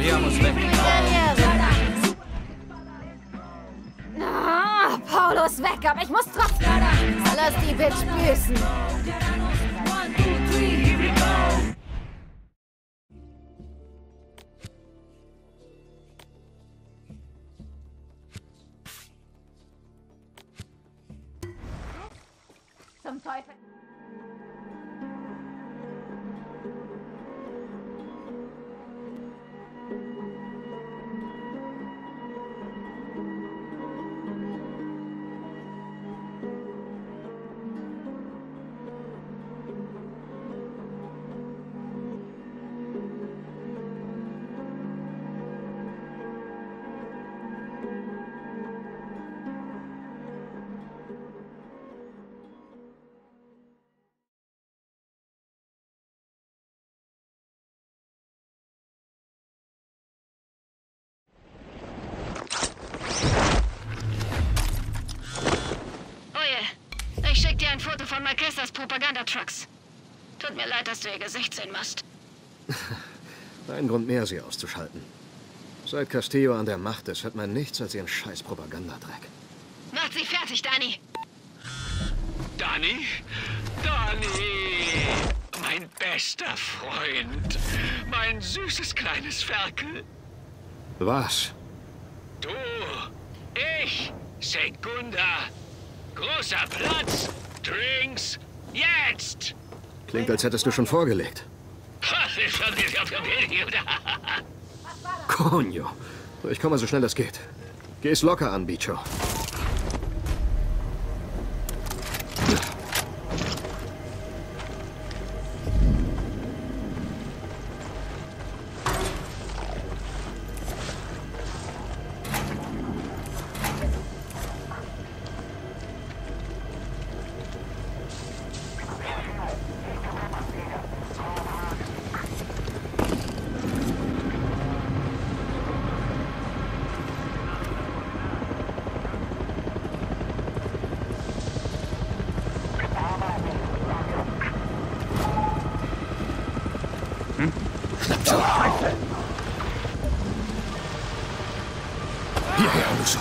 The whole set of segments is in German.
Maria muss weg. Ah, Paulo ist weg, aber ich muss trotzdem... Lass die Bitch büßen. Zum Teufel. Ich schick dir ein Foto von Marquesas Propagandatrucks. Tut mir leid, dass du ihr Gesicht sehen musst. Ein Grund mehr, sie auszuschalten. Seit Castillo an der Macht ist, hört man nichts als ihren scheiß Propagandadreck. Macht sie fertig, Dani! Dani? Dani! Mein bester Freund. Mein süßes kleines Ferkel. Was? Du, ich, Segunda. Großer Platz, Drinks, jetzt! Klingt, als hättest du schon vorgelegt. Coño. Ich komme so schnell das geht. Geh's locker an, Bicho. Hierher, Aluso.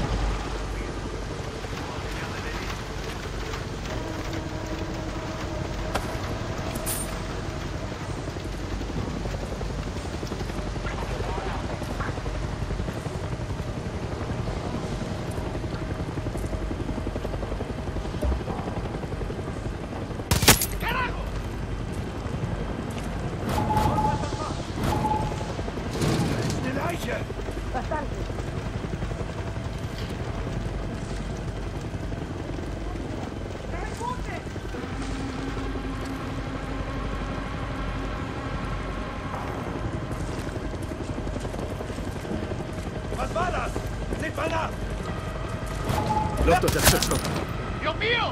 Was war das? Seht mal nach! Luftunterstützung. Dio mio!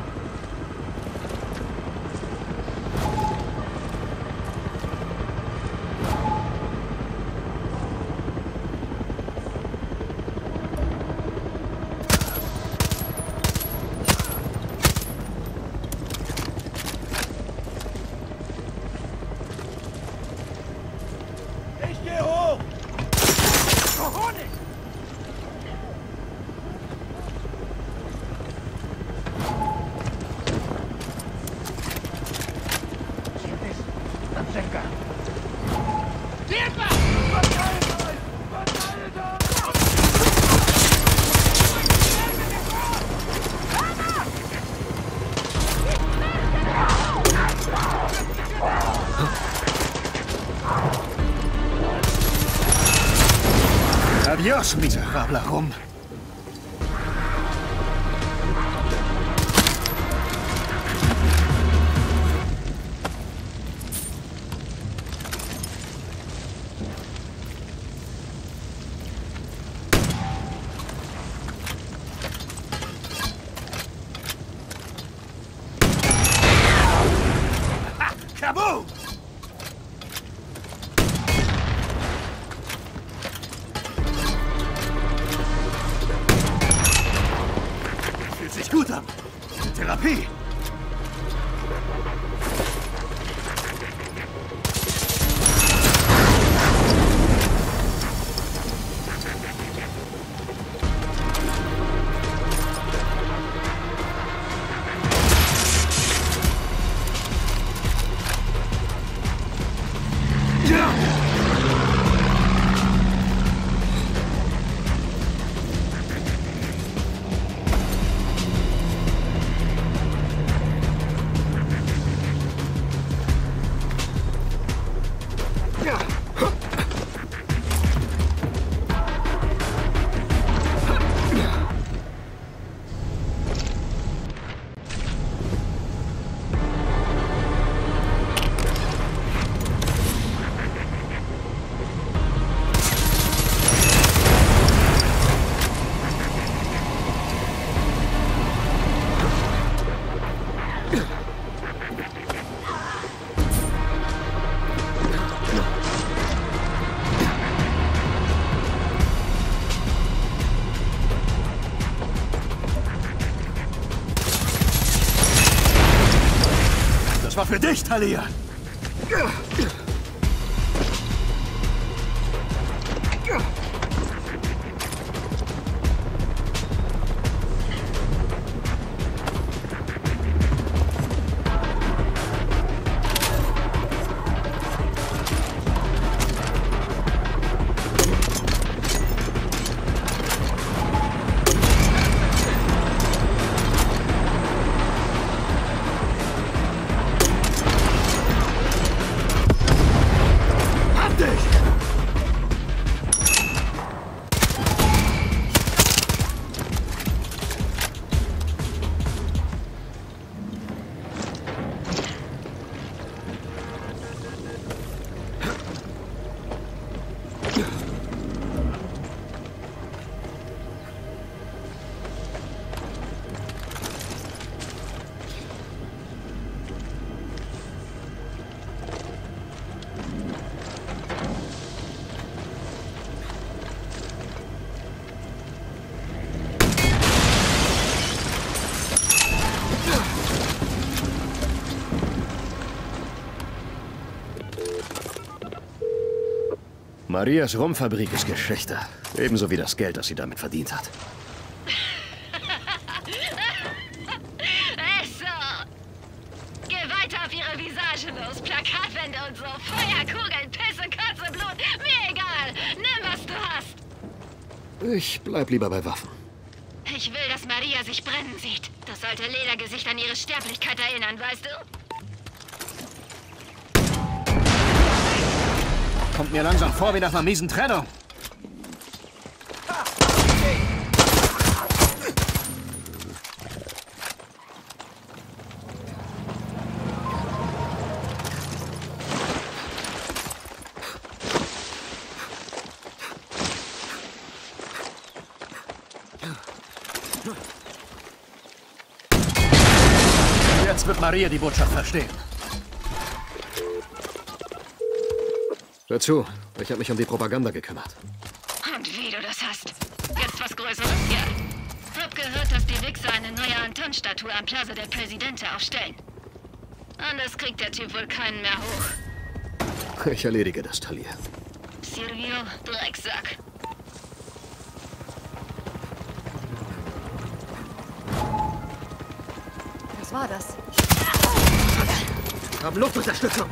Ich geh hoch! Cojones! Adiós, miserable rum. Kaboom! Fühlt sich gut an. Therapie. dich, Talia! Marias Rumfabrik ist Geschichte. Ebenso wie das Geld, das sie damit verdient hat. So. Geh weiter auf ihre Visage los. Plakatwände und so. Feuerkugeln, Pisse, Kotze, Blut. Mir egal. Nimm, was du hast. Ich bleib lieber bei Waffen. Ich will, dass Maria sich brennen sieht. Das sollte Ledergesicht an ihre Sterblichkeit erinnern, weißt du? Kommt mir langsam vor wie nach einer miesen Trennung. Jetzt wird Maria die Botschaft verstehen. Hör zu, ich habe mich um die Propaganda gekümmert. Und wie du das hast. Jetzt was Größeres hier. Hab gehört, dass die Wichser eine neue Anton-Statue am Plaza del Presidente aufstellen. Anders kriegt der Typ wohl keinen mehr hoch. Ich erledige das, Talia. Sergio, Drecksack. Was war das? Haben Luftunterstützung!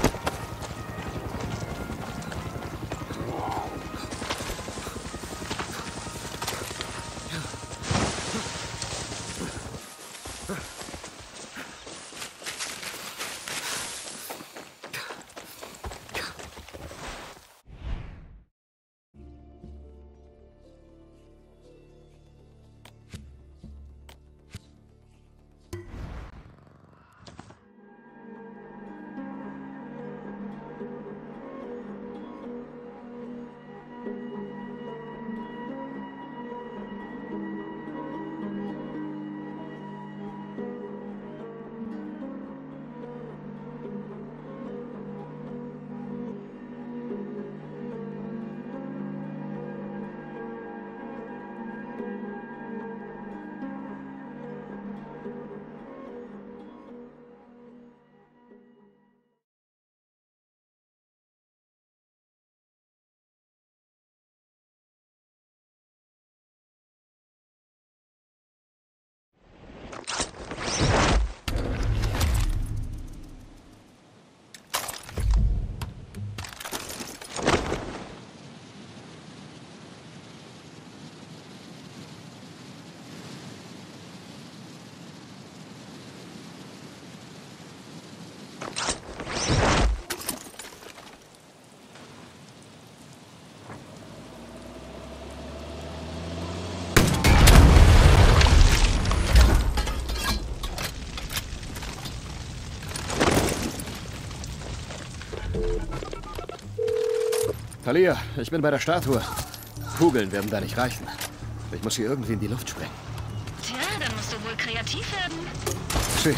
Talia, ich bin bei der Statue. Kugeln werden da nicht reichen. Ich muss sie irgendwie in die Luft sprengen. Tja, dann musst du wohl kreativ werden. Sie.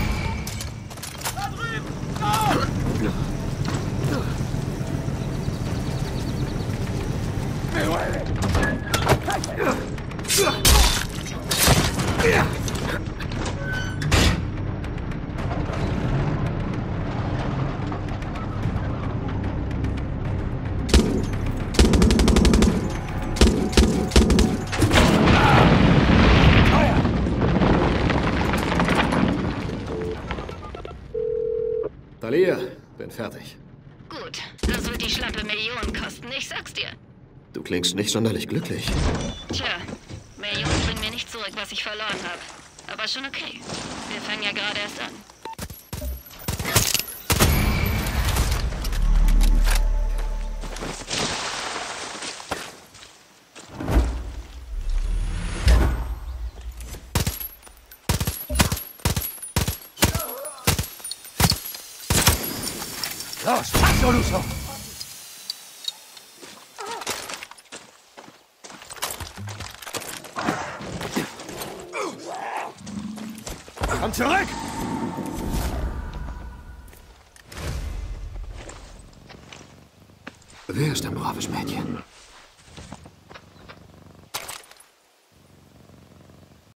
Da drüben! Go! Bin fertig. Gut, das wird die schlappe Millionen kosten, ich sag's dir. Du klingst nicht sonderlich glücklich. Tja, Millionen bringen mir nicht zurück, was ich verloren habe. Aber schon okay. Wir fangen ja gerade erst an. Los, paso, Luso! Komm zurück! Wer ist ein braves Mädchen?